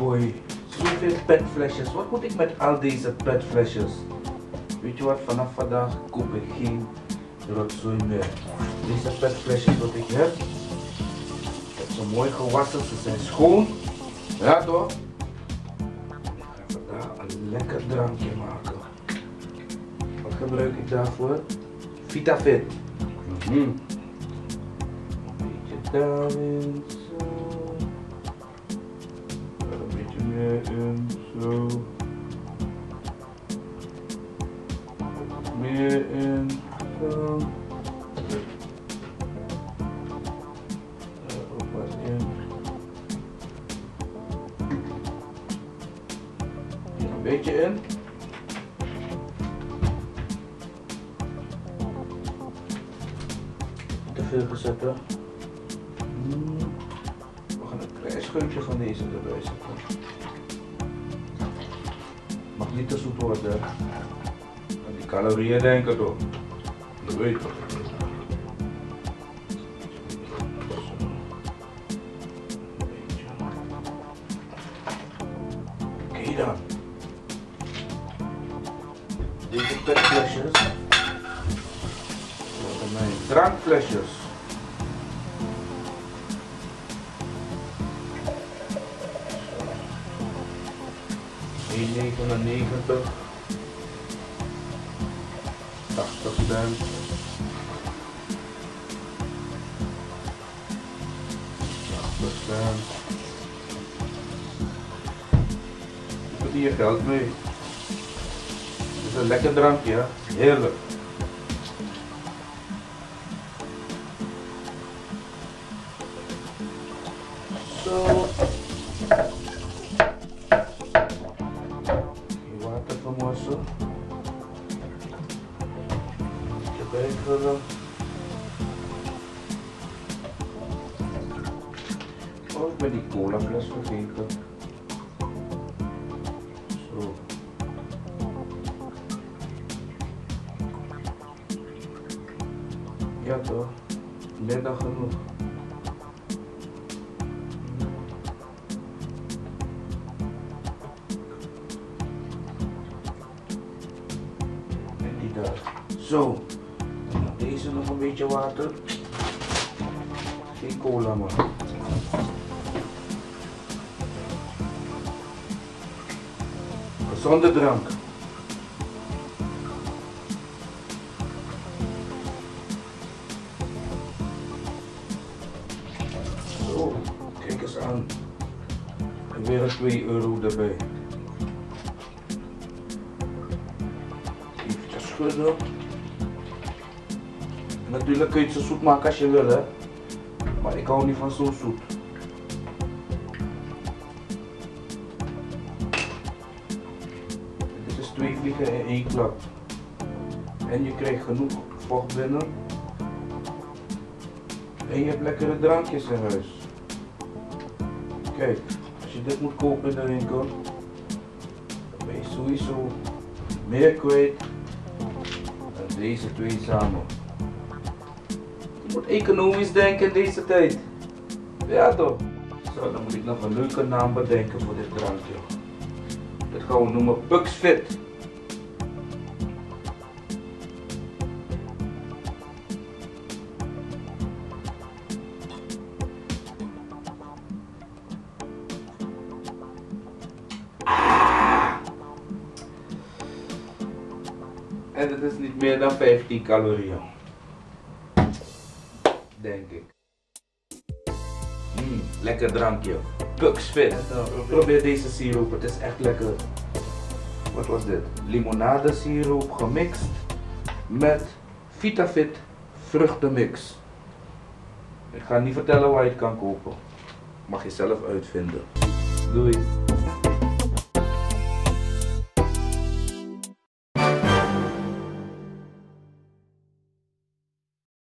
boy, zoveel petflesjes. Wat moet ik met al deze petflesjes? Weet je wat, vanaf vandaag koop ik geen rotzooi meer. Deze petflesjes wat ik heb ze mooi gewassen, ze zijn schoon. Ja toch? Ik ga vandaag een lekker drankje maken. Wat gebruik ik daarvoor? Vitafit. Een beetje daarin, zo. Een beetje meer in, zo. Meer in, zo. Een beetje in. Te veel gezet, hè? We gaan een klein scheutje van deze erbij zetten. Mag niet te zoet worden. Aan die calorieën denken toch? Dat weet je. Oké dan. Deze petflesjes worden mijn drankflesjes. €1,99, 80 cent. Je doet hier geld mee. Het is een lekker drankje, hè? Heerlijk. Zo. Je water vermossen. Je bijvullen. Oh, ik ben die cola fles vergeten. Zo. Ja toch, meer dan genoeg. En die daar. Zo. Deze nog een beetje water. Geen cola maar. Gezonde drank. Zo, kijk eens aan. En weer een €2 erbij. Even schudden. Natuurlijk kun je het zo zoet maken als je wil, hè. Maar ik hou niet van zo zoet. Dit is 2 vliegen in 1 klap. En je krijgt genoeg vocht binnen. En je hebt lekkere drankjes in huis. Kijk, als je dit moet kopen in de winkel, dan ben je sowieso meer kwijt dan deze twee samen. Je moet economisch denken in deze tijd. Ja toch? Zo, dan moet ik nog een leuke naam bedenken voor dit drankje. Dit gaan we noemen Puxfit. En het is niet meer dan 15 calorieën. Denk ik. Lekker drankje. Puxfit. Probeer deze siroop, het is echt lekker. Wat was dit? Limonade siroop gemixt met Vitafit vruchtenmix. Ik ga niet vertellen waar je het kan kopen. Mag je zelf uitvinden. Doei.